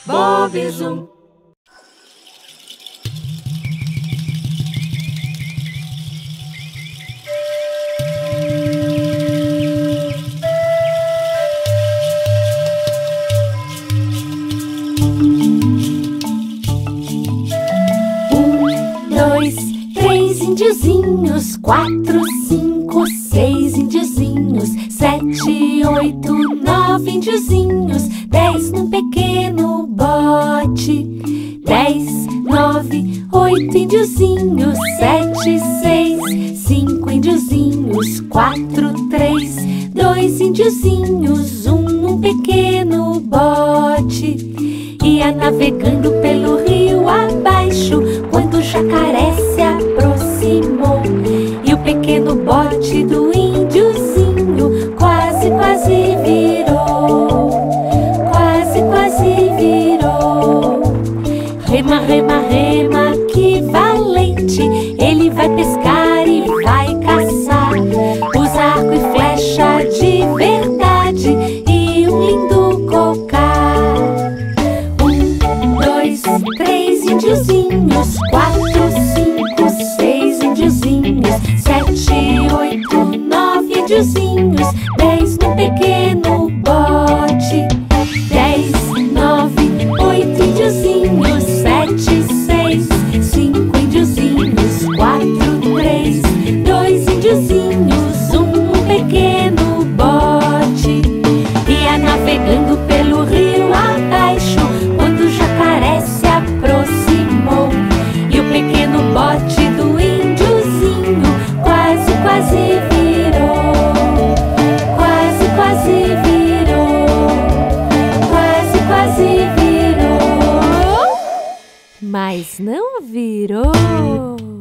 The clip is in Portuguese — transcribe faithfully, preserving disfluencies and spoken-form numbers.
Bob Zoom. Indiozinhos, quatro, cinco, seis indiozinhos, sete, oito, nove indiozinhos, dez num pequeno bote. Dez, nove, oito indiozinhos, sete, seis, cinco indiozinhos, quatro, três, dois indiozinhos, um num pequeno bote. Ia navegando pelo rio abaixo, quando o jacaré se aproximou. E o pequeno bote do Indiozinho quase, quase virou. Quase, quase virou. Rema, rema, rema, que valente! Ele vai pescar e vai caçar. Usa arco e flecha de verdade e um lindo cocar. Três indiozinhos, quatro, cinco, seis indiozinhos, sete, oito, nove indiozinhos, dez num pequeno bote. Dez, nove, oito indiozinhos, sete, seis, cinco indiozinhos, quatro, três, dois indiozinhos, um pequeno bote. Ia navegando pelo rio abaixo, quando o jacaré se aproximou. E o pequeno bote do Indiozinho quase, quase virou. Quase, quase virou. Quase, quase virou. Mas não virou.